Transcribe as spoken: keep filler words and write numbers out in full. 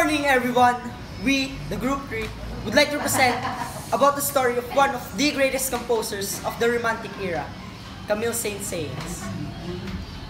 morning, everyone. We, the Group three, would like to present about the story of one of the greatest composers of the Romantic era, Camille Saint-Saëns.